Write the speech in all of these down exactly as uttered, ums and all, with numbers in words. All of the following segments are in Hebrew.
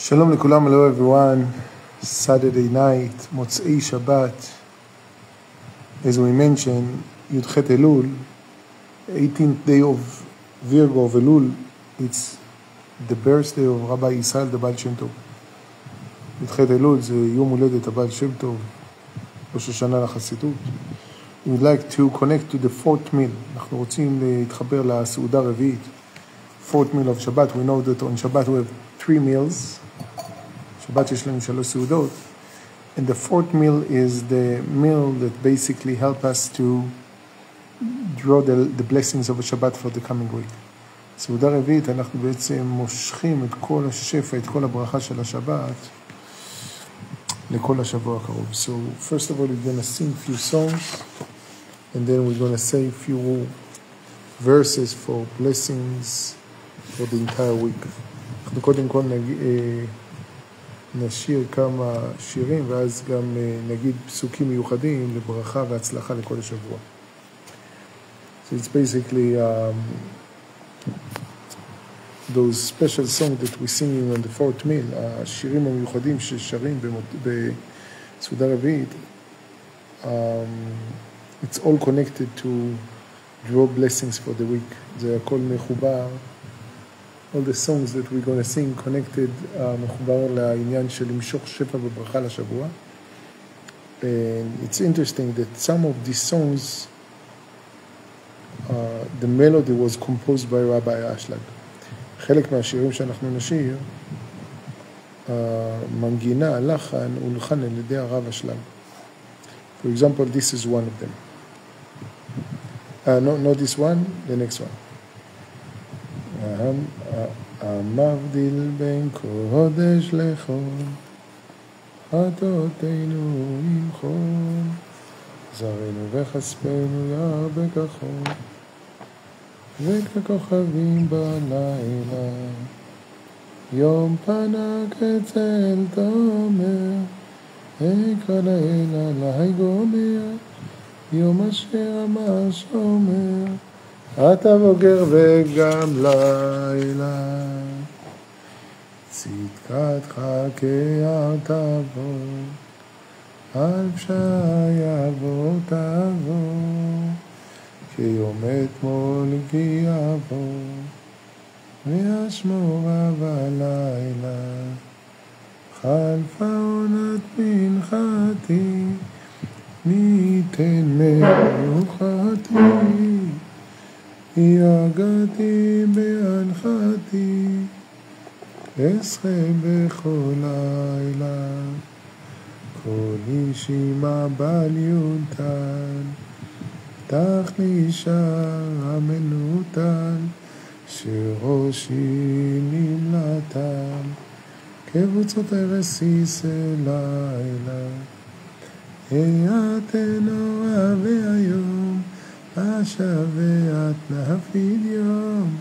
Shalom lekulam, hello everyone. Saturday night, Motzei Shabbat. As we mentioned, Yudchet Elul, eighteenth day of Virgo of Elul. It's the birthday of Rabbi Yisrael the Baal Shem Tov. Yudchet Elul זה יום הולדת הבעל שם טוב, ראש השנה לחסידות. We would like to connect to the fourth meal. אנחנו רוצים להתחבר לסעודה הרביעית. Fourth meal of Shabbat. We know that on Shabbat we have three meals. Shabbat יש לנו שלוש סעודות. And the fourth meal is the meal that basically help us to draw the, the blessings of a Shabbat for the coming week. סעודה רביעית, אנחנו בעצם מושכים את כל השפע, את כל הברכה של השבת לכל השבוע הקרוב. So first of all, we're going to sing a few songs, and then we're going to say a few verses for blessings for the entire week. אנחנו קודם כל נגיד, נשיר כמה שירים, ואז גם נגיד פסוקים מיוחדים לברכה והצלחה לכל השבוע. So it's basically um, those special songs that we're singing on the fourth meal, השירים המיוחדים ששרים בסעודה רביעית, um, it's all connected to draw blessings for the week. זה הכל מחובר. All the songs that we're going to sing connected, מחובר לעניין של למשוך שפע וברכה לשבוע. And it's interesting that some of these songs, uh, the melody was composed by Rabbi Ashlag. חלק מהשירים שאנחנו נשיר, המנגינה, הלחן, הולחן על ידי הרב אשלג. For example, this is one of them. Uh, no, not this one, the next one. המבדיל בין קודש לחול, חטאותינו ימחול, זרענו וכספנו ירבה כחול, וככוכבים בלילה, יום פנה כצל תומר, אקרא לילה להי גומר, יום אשר אמר שומר, אתה בוגר וגם לילה, צדקתך כהר תבור, על פשעי יעבור תעבור, כיום אתמול כי יעבור, וישמור בלילה, חלפה עונת מנחתי, ניתן מנוחתי, יגעתי בהנחתי, אשכם בכל לילה, כל אישימה בל יונתן, תכנישה המנותן, שראשי נמלטן, קבוצות הרסיס לילה, היעתנו והיום, השבעת נפיל יום,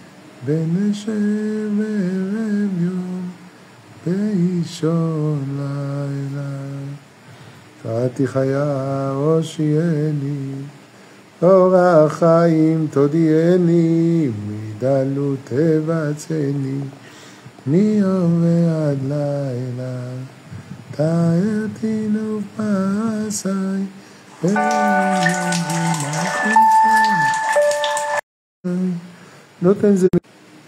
בנשב ערב יום, באישון לילה. קראתי חיה הושיעני, אור החיים תודיעני, מדלות תבצעני, מיום ועד לילה, תארתי נוף מעשיי, נותן זה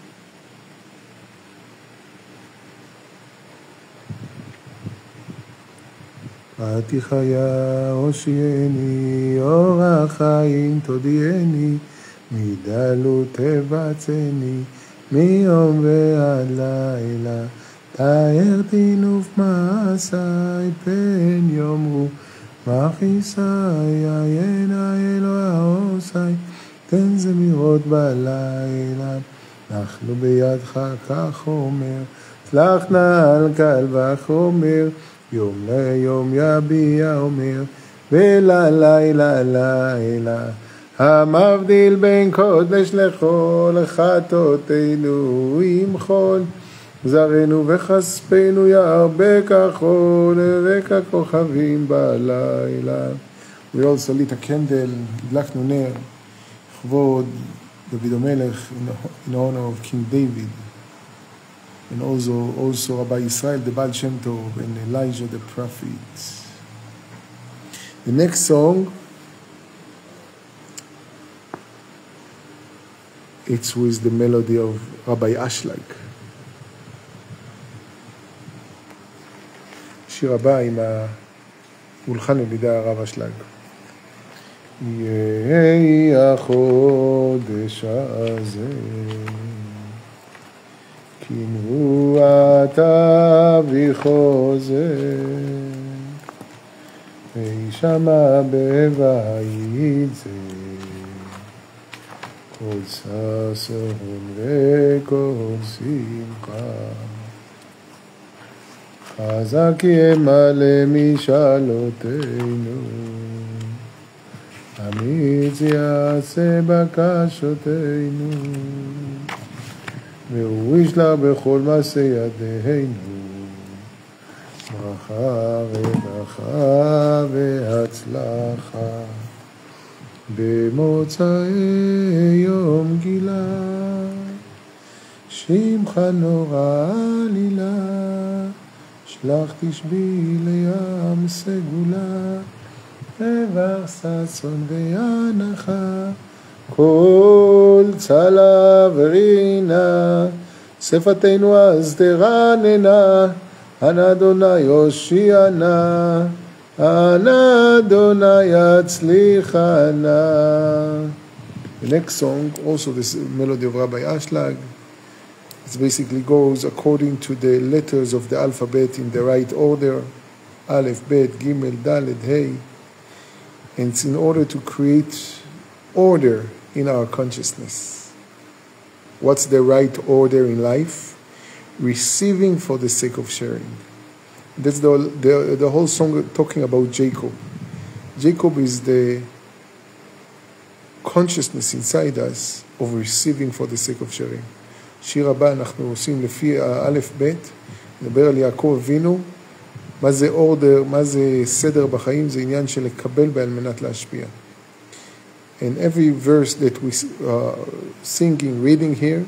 קראתי חיה הושיעני, אור החיים תודיעני, מדלות תבצעני, מיום ועד לילה, תארתי נוף מעשיי, פן יאמרו מכיסי, עיין אלוה עושי, תן זמירות בלילה, אנחנו בידך כך אומר, צלח נא על קל וחומר, יום ליום יביע אומר, וללילה לילה, המבדיל בין קודש לחול, חטאותינו ימחול, זרענו וכספנו ירבה כחול, וככוכבים בלילה. We also lit a candle, הדלקנו נר, לכבוד דוד המלך, in honor of King David. and also, also Rabbi Israel, the Baal Shem Tov, and Elijah the prophet. The next song, it's with the melody of Rabbi Ashlag. שיר הבא עם המולחן על ידי הרב אשלג. יהי החודש הזה כנבואת אבי חוזר וישמע בבית זה כל ששון וכל שמחה חזק ימלא משאלותינו אמיץ יעשה בקשותינו והוא ישלח בכל מעשה ידינו ברכה רווחה והצלחה במוצאי יום גילה שמך נורא עלילה שלח תשבי לים סגולה עבר ששון והנחה כל צלה ורינה שפתנו אז תרננה אנא אדוני הושיענה אנא אדוני יצליחנה. The next song, also this melody of Rabbi Ashlag, it basically goes according to the letters of the alphabet in the right order, Aleph, Bet, Gimel, Dalet, Hey. And it's in order to create order in our consciousness. What's the right order in life? Receiving for the sake of sharing. That's the, the, the whole song talking about Jacob. Jacob is the consciousness inside us of receiving for the sake of sharing. שיר הבא אנחנו עושים לפי האלף בית, נדבר על יעקב אבינו, מה זה אורדר, מה זה סדר בחיים, זה עניין של לקבל בעל מנת להשפיע. And every verse that we uh, singing, reading here,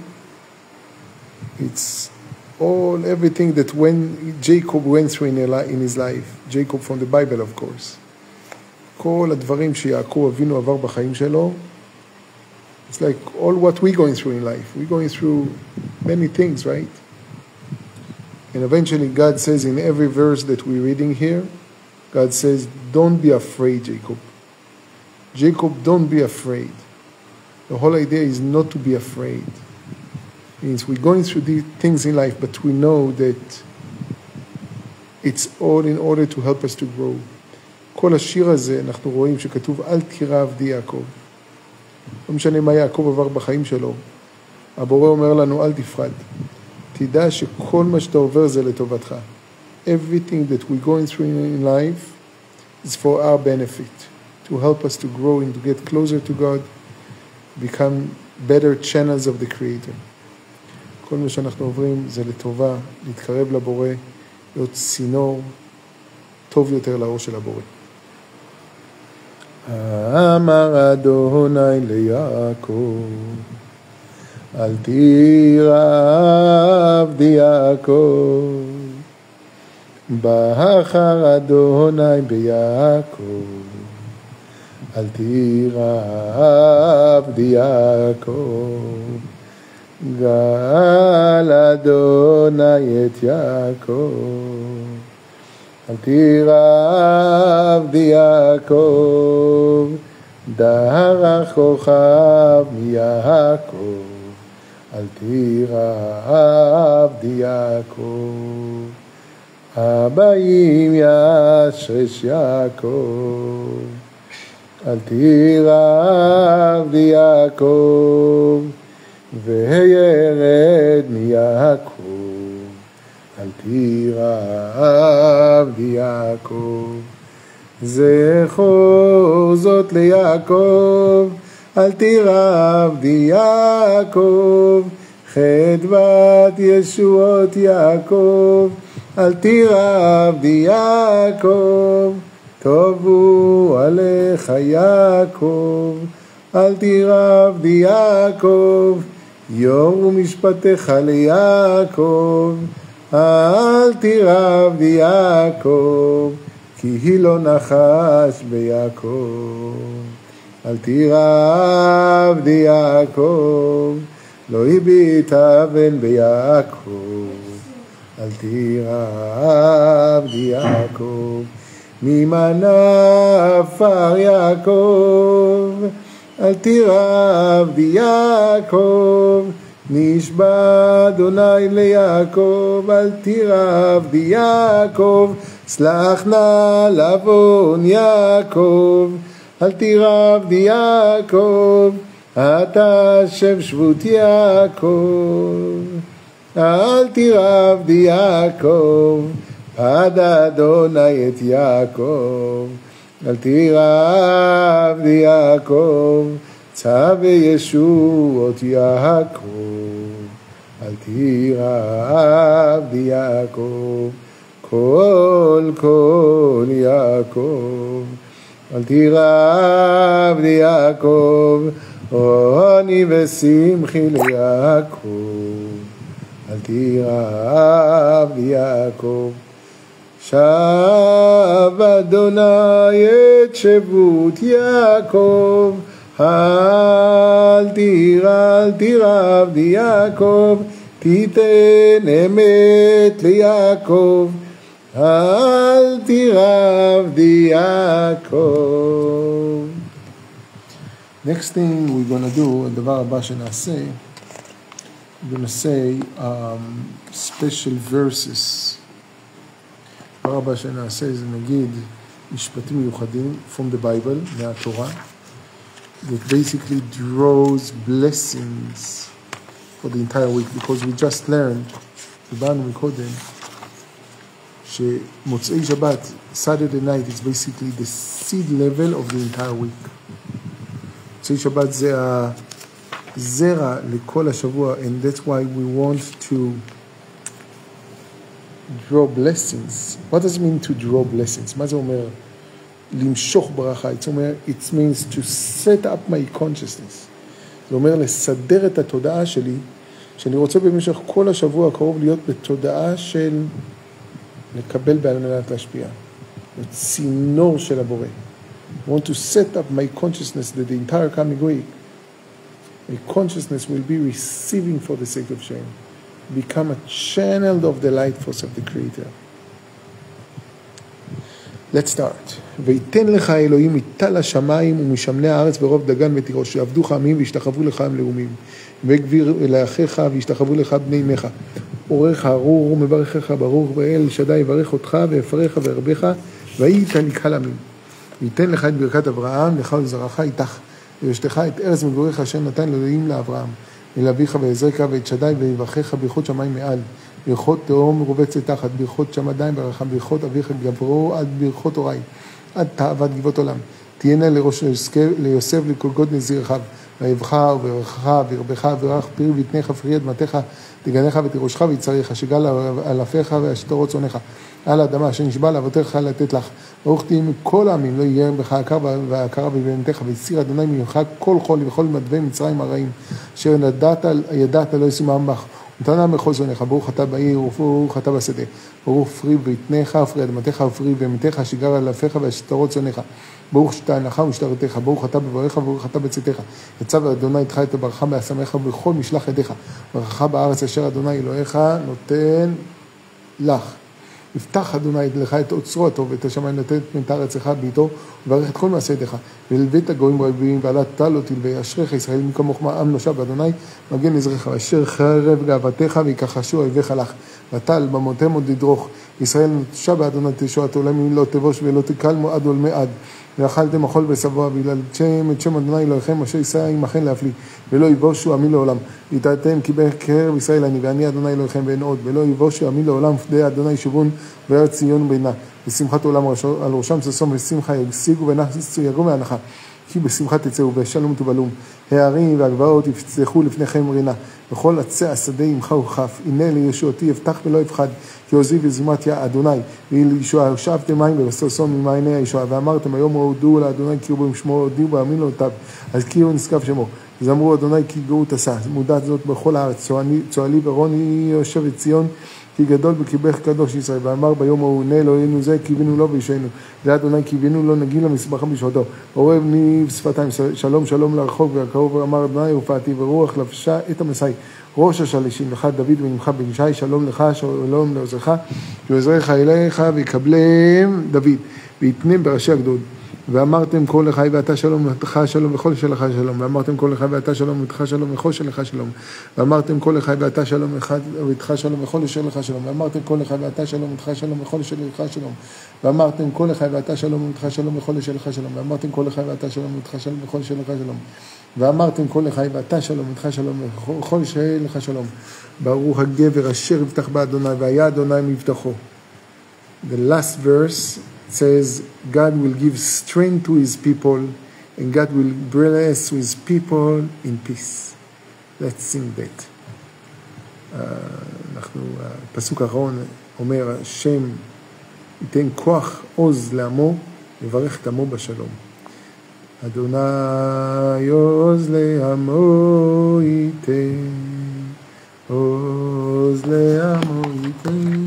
it's all, everything that when Jacob went through in, in his life, Jacob from the Bible of course, כל הדברים שיעקב אבינו עבר בחיים שלו, it's like all what we're going through in life. We're going through many things, right? And eventually God says in every verse that we're reading here, God says, don't be afraid, Jacob. Jacob, don't be afraid. The whole idea is not to be afraid. It means we're going through these things in life, but we know that it's all in order to help us to grow. כל השיר הזה אנחנו רואים שכתוב אל תירא עבדי יעקב. לא משנה מה יעקב עבר בחיים שלו. הבורא אומר לנו אל תפחד. תדע שכל מה שאתה עובר זה לטובתך. Everything that we're going through in life is for our benefit, to help us to grow and to get closer to God, become better channels of the Creator. כל מה שאנחנו עוברים זה לטובה, להתקרב לבורא, להיות צינור טוב יותר לאור של הבורא. אמר אדוני ליעקב אל תירא עבדי יעקב בחר אדוני ביעקב אל תירא עבדי יעקב גאל אדוני את יעקב אל תירא עבדי יעקב דרך כוכב מיעקב אל תירא עבדי יעקב הבאים ישרש יעקב אל תירא עבדי יעקב וירד מיעקב אל תירא עבדי יעקב זכור זאת ליעקב אל תירא עבדי יעקב חדוות ישועות יעקב אל תירא עבדי יעקב טובו עליך יעקב אל תירא עבדי יעקב יורו משפטיך ליעקב, אל תירב ביעקב, כי היא לא נחש ביעקב. אל תירב ביעקב, לא הביט אבן ביעקב. אל תירב ביעקב, ממנה עפר יעקב. אל תירב ביעקב, נשבע אדוני ליעקב. אל תירב ביעקב, סלח נא לעוון יעקב. אל תירב ביעקב, אתה שב שבות יעקב. אל תירב ביעקב, עד אדוני את יעקב. אל תירב ביעקב, צווה ישועות יעקב. אל תירב ביעקב, כל כל יעקב. אל תירב ליעקב, עוני ושמחי ליעקב. אל תירב ליעקב, שב אדוני את שבות יעקב. אל תירב, אל תירב ליעקב, תיתן אמת ליעקב. אל תירב ליעקב. Next thing we're going to do, הדבר הבא שנעשה, we're going to say um, special verses. הדבר הבא שנעשה זה נגיד משפטים מיוחדים from the Bible, מהתורה, that basically draws blessings for the entire week, because we just learned, דיברנו מקודם, שמוצאי שבת, Saturday night, is basically the seed level of the entire week. מוצאי שבת זה הזרע לכל השבוע, and that's why we want to draw blessings. What does it mean to draw blessings? מה זה אומר? למשוך ברכה. It אומר, it means to set up my consciousness. זה אומר לסדר את התודעה שלי, שאני רוצה במשך כל השבוע הקרוב להיות בתודעה של לקבל בעל מנת להשפיע. צינור של הבורא. I want to set up my consciousness that the entire coming week, my consciousness will be receiving for the sake of Shem. Become a channel of the light force of the Creator. Let's start. ויתן לך אלוהים מטל השמיים ומשמני הארץ ברוב דגן ותירוש, שעבדוך עמים וישתחוו לך עם לאומים. וגביר לאחיך וישתחוו לך בני אמך. אורך ארור ומברכך ברוך, ואל שדי יברך אותך ויפרך וירבך, והיית לקהל עמים. ויתן לך את ברכת אברהם, לך ולזרעך איתך, וישתך את ארץ מגוריך אשר נתן אלוהים לאברהם, אל אביך ועזרך ואת שדי ויברכך ברכות שמיים מעל, ברכות תהום מרובצת תחת, ברכות שמיים ברכה, ברכות אביך גברו עד ברכות הורי, עד תאוות גבעות עולם. תהיינה לראש ליוסף לקולגות נזיר רחב, ויבחר וברכך וירבך וירך פרי ויתנך פרי אדמתך, תגנך ותירושך ויצריך, שגל על אפיך והשטרות צונך, על האדמה אשר נשבע לאבותיך לתת לך. ברוך תהי מכל העמים, לא יהיה בך עקר והעקרה בבהמתך, והסיר אדוני ממך כל חולי וכל מדווה מצרים הרעים, אשר ידעת, ידעת לא ישימם בך, ונתנה מכל זונך. ברוך אתה בעיר וברוך אתה בשדה, ברוך פרי ויתנך פרי אדמתך ופרי בהמתך, שגר על אפיך והשטרות צונך. ברוך שתענך ושטרתך, ברוך אתה בברך וברוך אתה בצאתך. יצב אדוני איתך את הברכה בהשמך ובכל משלח ידיך. ברכה בארץ אשר אדוני אלוהיך נותן לך. יפתח אדוני לך את אוצרו הטוב, ואת השמיים נותן את ארצך ביתו, וברך את כל מעשה ידיך. ולבית הגויים רבים, ועלה טל אותי, וישריך ישראל מכמוך עם נושב אדוני, מגן עזרך, ואשר חרב גאוותך, ויקחשו אויביך לך. וטל במותם עוד לדרוך, ישראל נטשה באדוני תשועת עולמים, לא תבוש ולא תקל מועד עולמי עד. ואכלתם אכול בשבוע, ויללתם את שם אדוני אלוהיכם, אשר יישא עמכם להפליא, ולא יבושו עמי לעולם. וידעתם כי בקרב ישראל אני, ואני אדוני אלוהיכם ואין עוד, ולא יבושו עמי לעולם, פדה אדוני שובון בארץ ציון בינה. בשמחת עולם על ראשם ששום ושמחה ישיגו ונחסו יגעו מהנחה. כי בשמחה תצאו ושלום תבלום. הערים והגבעות יפצחו לפניכם רינה. וכל עצי השדה עמך וכף. הנה לישועתי יפתח ולא יפחד. כי עוזי וזימת יא אדוני. ולישועה שבתם מים ובששון ממעייני הישועה. ואמרתם היום הודו לאדוני, קראו בו שמו, הודיעו באמין לאותיו. אז קראו נשגב שמו. זמרו אדוני כי גאות עשה, מודעת זאת בכל הארץ, צועלי ורוני יושב את ציון, כי גדול וקיבך קדוש ישראל, ואמר ביום ההוא נה אלוהינו זה קיווינו לו וישענו, זה אדוני קיווינו לו נגילה מסבכה בשעתו, עורב ני שפתיים, שלום שלום לרחוק והקרוב, ואמר אדוני הופעתי ורוח לבשה את המסעי, ראש השלישים לך דוד ונמחה בן ישי, שלום לך שלום לעוזרך, ועוזרך אליך ויקבלם דוד, ויתנם בראשי הגדוד. ואמרתם כל לחי ואתה שלום ואתך שלום וכל שלך שלום, ואמרתם כל לחי ואתה שלום ואתך שלום וכל שלך שלום, ואמרתם כל לחי ואתה שלום ואתך שלום וכל שלך שלום, ואמרתם כל לחי ואתה שלום ואתך שלום וכל שלך שלום, ואמרתם כל לחי ואתה שלום ואתך שלום וכל שלך שלום, ואמרתם כל לחי ואתה שלום ואתך שלום וכל שלך שלום, ואמרתם כל לחי ואתה שלום ואתך שלום וכל שלך שלום. ברוך הגבר אשר יבטח באדוני והיה אדוני מבטחו. The last verse says God will give strength to his people and God will bless his people in peace. Let's sing that. אנחנו, הפסוק האחרון אומר, השם ייתן כוח עוז לעמו, לברך את עמו בשלום. אדוני עוז לעמו ייתן, עוז לעמו ייתן.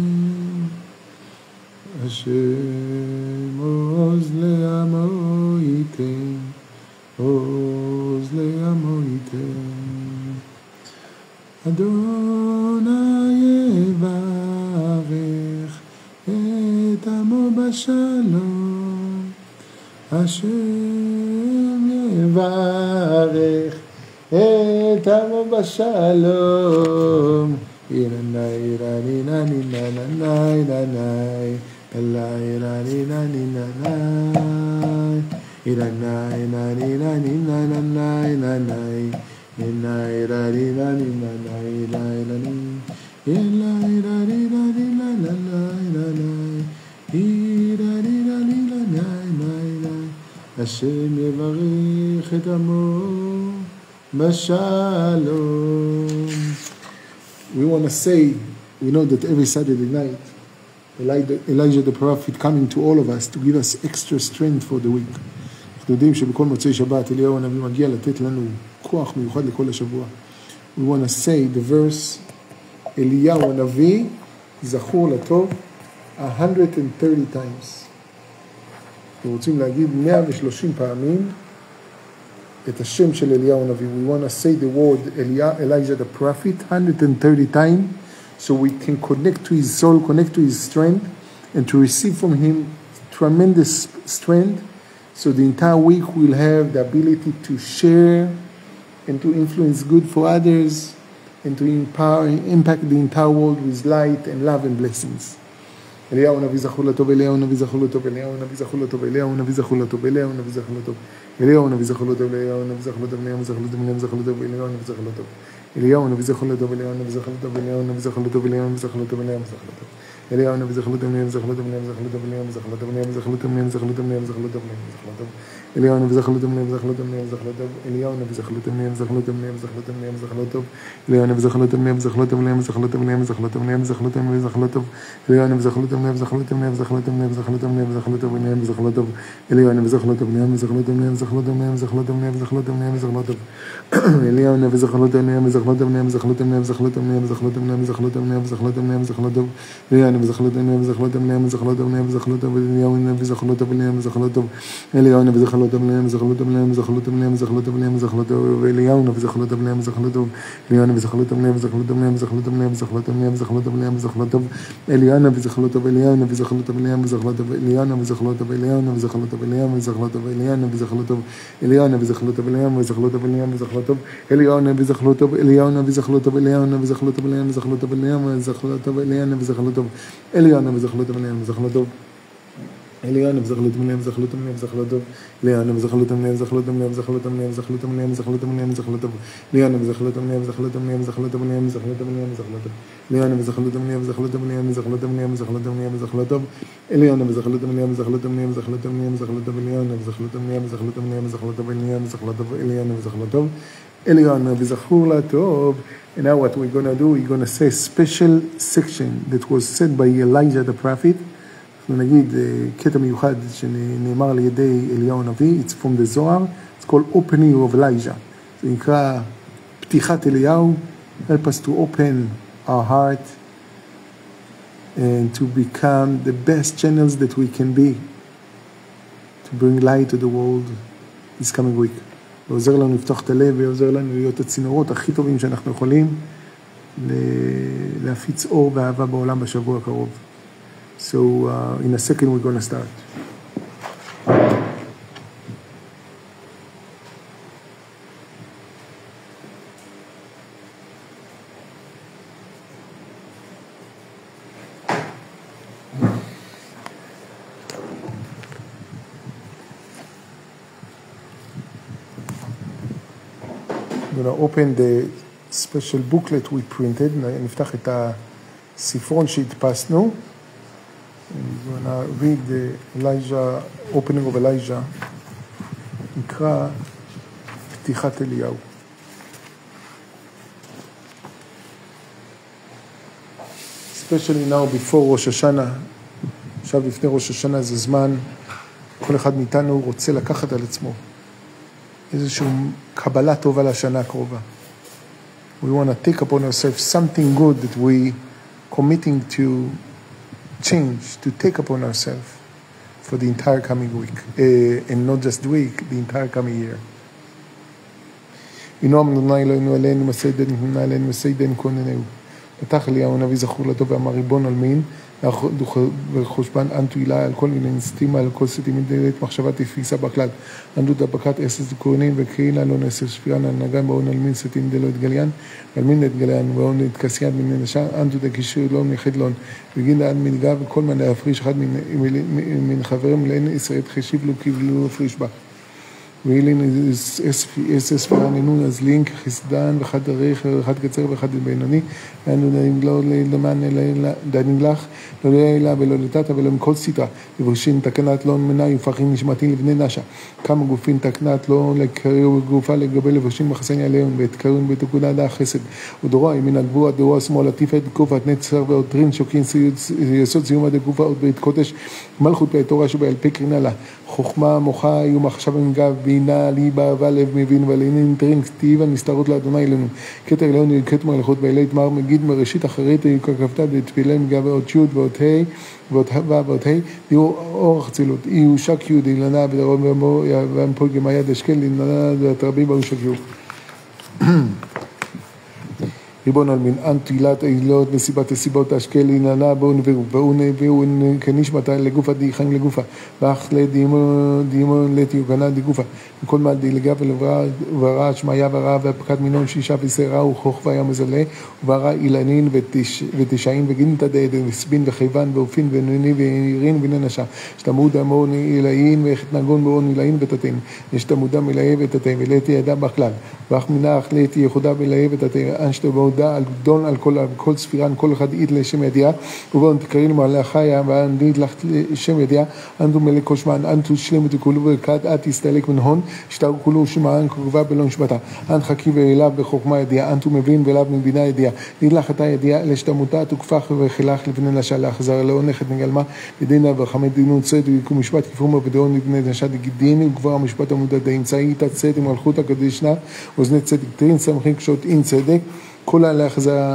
השם עוז לעמו ייתן, עוז לעמו ייתן. אדוני יברך את עמו בשלום, השם יברך את עמו בשלום. אילני אילני נני נני נני אלai nani nani nanai iranai nani nani nanai nanai inai rari nani nanai nani ilai rari nani nanai nanai irari nani nanai nanai Hashem yevarech et amo bashalom. We want to say, we know that every Saturday night Elijah, Elijah the prophet coming to all of us to give us extra strength for the week. אנחנו יודעים שבכל מוצאי שבת אליהו הנביא מגיע לתת לנו כוח מיוחד לכל השבוע. We want to say the verse, אליהו הנביא זכור לטוב one hundred thirty times. אנחנו רוצים להגיד מאה ושלושים פעמים את השם של אליהו הנביא. We want to say the word Elijah the prophet one hundred thirty times. So we can connect to his soul, connect to his strength, and to receive from him tremendous strength. So the entire week we'll have the ability to share and to influence good for others and to empower, impact the entire world with light and love and blessings. אליהו הנביא זכור לטוב, אליהו הנביא זכור לטוב, אליהו הנביא זכור לטוב, אליהו הנביא זכור לטוב, אליהו הנביא זכור לטוב, אליהו הנביא זכור לטוב, אליהו הנביא זכור לטוב, אליהו הנביא זכור לטוב, אליהו זכור לטוב, אליהו הנביא זכור לטוב. אליהו הנביא זכור לטוב, אליהו הנביא זכור לטוב, אליהו הנביא זכור לטוב, אליהו הנביא זכור לטוב, אליהו זכור לטוב. אליהו הנביא זכור לטוב, אליהו זכור לטוב, אליהו זכור לטוב, אליהו זכור לטוב, אליהו זכור לטוב, אליהו זכור לטוב, אליהו זכור לטוב, אליהו הנביא זכור לטוב, אליהו זכור לטוב, אליהו זכור לטוב, אליהו הנביא זכור לטוב, אליהו זכור לטוב, אליהו זכור לטוב, אליהו זכור לטוב, אליהו הנביא זכור לטוב, אליהו זכור לטוב, אליהו זכור לטוב, אליהו זכור לטוב, אליהו זכור לטוב, אליהו זכור לטוב, אליהו הנביא זכור לטוב, אליהו זכור לטוב, אליהו זכור לטוב, אליהו זכור לטוב, אליהו זכור לטוב, אליהו זכור לטוב, אליהו הנביא זכור לטוב, אליהו זכור לטוב, אליהו זכור לטוב, אליהו זכור לטוב, אליהו זכור לטוב, אליהו זכור לטוב, אליהו הנביא זכור לטוב, אליהו זכור לטוב, אליהו זכור לטוב, אליהו זכור לטוב, אליהו זכור לטוב, אליהו זכור לטוב, אליהו זכור לטוב, אליהו זכור לטוב, אליהו הנביא זכור לטוב, אליהו זכור לטוב, אליהו זכור לטוב, אליהו זכור לטוב, אליהו הנביא זכור לטוב, אליהו זכור לטוב, אליהו הנביא זכור לטוב, אליהו זכור לטוב, אליהו זכור לטוב, אליהו זכור לטוב, אליהו זכור לטוב, אליהו הנביא זכור לטוב, אליהו זכור לטוב, אליהו הנביא זכור לטוב, אליהו זכור לטוב, אליהו זכור לטוב, אליהו זכור לטוב, אליהו זכור לטוב, אליהו זכור לטוב, אליהו הנביא זכור לטוב, אליהו הנביא זכור לטוב, אליהו זכור לטוב, אליהו הנביא זכור לטוב, אליהו הנביא זכור לטוב, אליהו הנביא זכור לטוב, אליהו הנביא זכור לטוב, אליהו הנביא זכור לטוב, אליהו הנביא זכור לטוב, אליהו הנביא זכור לטוב, אליהו הנביא זכור לטוב, אליהו הנביא זכור לטוב, אליהו הנביא זכור לטוב, אליהו הנביא זכור לטוב, אליהו הנביא זכור לטוב, אליהו הנביא זכור לטוב, אליהו הנביא זכור לטוב, אליהו הנביא זכור לטוב. אליהו הנביא זכור לטוב, אליהו זכור לטוב, אליהו זכור לטוב, אליהו הנביא זכור לטוב, אליהו זכור לטוב, אליהו זכור לטוב, אליהו זכור לטוב, אליהו זכור לטוב, אליהו זכור לטוב, אליהו הנביא זכור לטוב, אליהו זכור לטוב, אליהו זכור לטוב, אליהו זכור לטוב, אליהו זכור לטוב, אליהו הנביא זכור לטוב, אליהו זכור לטוב, אליהו זכור לטוב, אליהו זכור לטוב, אליהו זכור לטוב, אליהו הנביא זכור לטוב, אליהו זכור לטוב, אליהו זכור לטוב, אליהו זכור לטוב, אליהו הנביא זכור לטוב, אליהו זכור לטוב, אליהו זכור לטוב, אליהו זכור לטוב, אליהו הנביא זכור לטוב, אליהו הנביא זכור לטוב. And now what we're going to do, we're going to say a special section that was said by Elijah the prophet. אנחנו נגיד קטע מיוחד שנאמר על ידי אליהו הנביא, it's from the Zohar, it's called opening of Elijah. זה נקרא פתיחת אליהו. Help us to open our heart and to become the best channels that we can be to bring light to the world this coming week. ועוזר לנו לפתוח את הלב, ועוזר לנו להיות הצינורות הכי טובים שאנחנו יכולים להפיץ אור ואהבה בעולם בשבוע הקרוב. So uh, in a second we're going to start. I'm going to open the special booklet we printed. נפתח את הספרון שהדפסנו. I'm going to read the Elijah, opening of Elijah. נקרא פתיחת אליהו. Especially now before ראש השנה. עכשיו לפני ראש השנה זה זמן, כל אחד מאיתנו רוצה לקחת על עצמו איזושהי קבלה טובה לשנה הקרובה. We want to take upon ourselves something good that we committing to change, to take upon ourselves for the entire coming week, uh, and not just the week, the entire coming year. ינועם אדוני אלוהינו עלינו מסיידנו נמנה עלינו מסיידנו כוננהו. פתח אליהו הנביא זכור לטוב ואמר ריבון עלמין וחושבן אנטו הילה על כל מיני נסתימה על כל סתימים דלת מחשבה תפיסה בכלל אנטו דבקת אסס כהנים וקרינה לא נסר שפירן הנגן באון אלמין סתים דלו את גליין אלמין את גליין ואון את כסיין מן נשא אנטו דקישור לא מחדלון וגינה עד מנגע וכל מנה להפריש אחד מן חברים לאין ישראל חשיב לו קיבלו הפריש בה ואילין אסס פעננו אז לינק חסדן ואחד עריך ואחד קצר ואחד בינוני ואנו לא למען דנים לך לא לילה ולא לטאטה ולא מכל סתרה ובראשין תקנת לא מנהי ופחים נשמתי לבני נשה כמה גופים תקנת לא לקריאו גופה לגבי לבראשין מחסני עליהם והתקרון בתקונה דה חסד ודורוי מן הגבוה דורוע שמאל עטיפת גופת נצר ועותרין שוקין יסוד סיום עד הגופה עוד בית קודש מלכות בתורה שבעל פה קרינה לה חוכמה מוחה היו מחשב מגב בינה ליבה ולב מבין ולעניין תרין כתיב הנסתרות לאדוני אלינו כתר אלינו יקט מלכות ואלי תמר מגיד מראשית אחרית היו ככבתה ותפילה מגב ועוד שות ועוד ה' ועוד ה' ועוד ה' יהיו אור חצילות יהיו שק יהוד אילנה ודרום ואמור ואמפול גמיה דשקל אילנה ותרבי באו שק יהוד ריבון עלמין אנטילת אילות מסיבת הסיבות אשקל איננה בואו נביאו בואו נביאו כנשמתה לגופה דיחיים לגופה ואך לדימון לתיוגנה דיגופה וכל מעל דילגה ולברא שמיה וראה והפקת מינון שישה וסרה וכוך והיה מזלה וברא אילנין ותשעים וגינתה דעד וסבין וחיוון ואופין ונוני ועירין וננשה שתמוד אמון אילאין וחתנגון באון אילאין ותתן יש תמודם אילאי ותתן ולתי ידע בכלל ואך מנח לתי יחודה ואילאי ותתן אנשתו בהודע על גדול על כל, כל ספירן כל אחד עית לשם ידיעה ובאון תקרין מעלה חיה ואנדית לך לשם ידיעה אנדו מלך קושמן אנדו שלם ותקולו וכת את תסתלק מנהון שתרו כולו שמען קרובה בלון שבטה אנד חכי ואליו בחוכמה ידיעה אנדו מבין ואליו מבינה ידיעה נדלך אתה ידיעה לשתמותה תוקפח וחילך לבני נשה לאחזר לעונך את נגלמה לדינה וחמד דינו צד ויקום משפט כפרום ובדאון לבני נשה דגידין וכבר המשפט המודד האמצעי תצד עם מלכות הקדשנה וזני צדק תרין סמכים קשות אין צדק כולה להחזר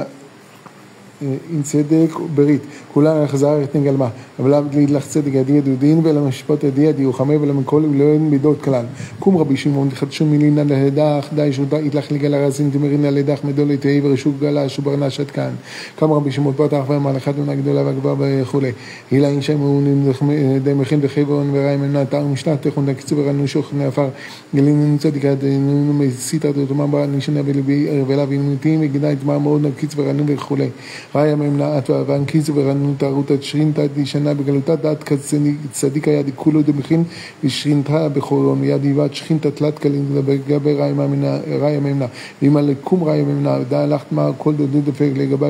אין צדק ברית כולה להחזר את נגלמה אבל להבדיל לך צדק ידי ידודין ולמשפט ידי ידי וחמי ולמכל ולאין מידות כלל קום רבי שמעון חדשו מילינה להדח די שותה יתלך לגל הרזין תמרינה לדח מדול יתהי ורשוב גלה שברנה שת כאן קם רבי שמעון פתח ואמר אחד עונה גדולה והגבר וכולי הילה אין שם מעונים די מכין וחברון וראי מנה תאר משנת תכון דקיצו ורנו שוך נעפר גלין צדק ידנו מסיתה תאומה בה נשנה ולב ינמיתים וגידה את מה מאוד נקיץ ורנו וכולי ראי הממנה עטווה ואנקיץ ורנו תארות את שרינתה דישנה בגלותה דעת צדיק היד כולו דמכין ושרינתה בחורון יד היבת שכינתה תלת כלין לגבי ראי הממנה ואמא לקום ראי הממנה דעה הלכת מה כל דודו דפק לגבי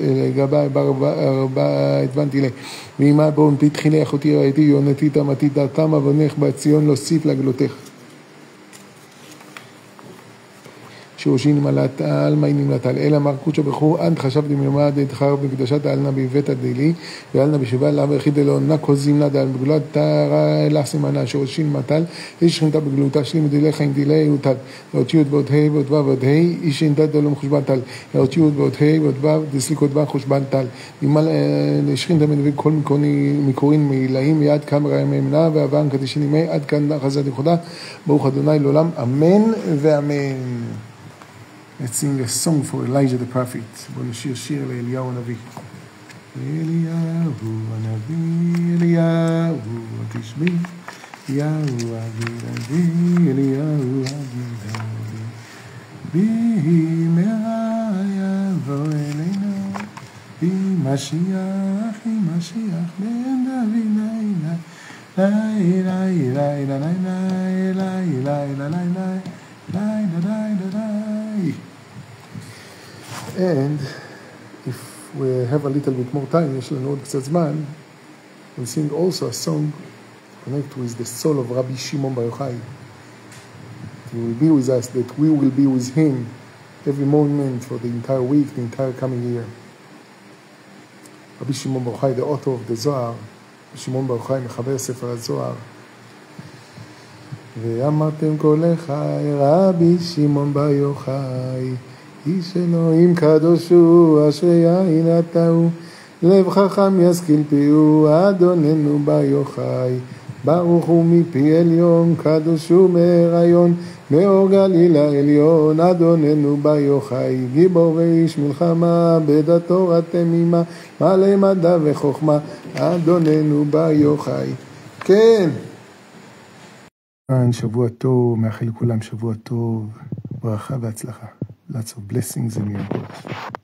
בר התבנתי לה ואמא בואו פתחיני אחותי ראיתי יונתי תמתי דעתם אבונך בציון להוסיף לגלותך שורשין מלאת על מיינים לטל, אלא מר קודשו ברכו, עד חשבתם יומד את חרב בקדשת העלנה בבית הדלי, ועלנה בשבעה לה ויחיד אלו נקו זימנה דל בגלולת תרה אלה סימנה, שורשין מטל, איש שכינתה בגלולתה שלי מדילי חיים דילי וטל, לאותיות ועוד ה' ועוד ו' ועוד ה', איש שכינתה דלום חושבן טל, לאותיות ועוד ה' ועוד ו', דסליקות ו' חושבן טל, שכינתה מנביא כל מקורין מילאים מיד כאן רעי מימנה ועברן קדישין ימי עד כאן חסד יחודה ברוך אדוני לעולם אמן ואמן. Let's sing a song for Elijah the prophet. בוא נשיר שיר לאליהו הנביא. אליהו הנביא אליהו תשבי אליהו הנביא אליהו הנביא במהרה יבוא אלינו משיח, משיח, בן דוד, לילה, לילה, לילה, לילה, לילה, לילה, לילה. And if we have a little bit more time, יש לנו עוד קצת זמן, we sing also a song connect with the soul of Rabbi Shimon Bar Yochai. He will be with us, that we will be with him every moment for the entire week, the entire coming year. רבי שמעון בר יוחאי, the author of the זוהר, שמעון בר יוחאי מחבר ספר הזוהר. ואמרתם כל אחי, רבי שמעון בר יוחאי, איש אלוהים קדוש הוא, אשרי יין אתה הוא, לב חכם ישכיל פיהו, אדוננו בר יוחאי, ברוך הוא מפי עליון, קדוש הוא מהריון, מאור גליל העליון, אדוננו בר יוחאי, גיבור ואיש מלחמה, בדתו תמימה, מלא מדע וחוכמה, אדוננו בר יוחאי. כן. שבוע טוב, מאחל לכולם שבוע טוב, ברכה והצלחה. Lots of blessings in your life.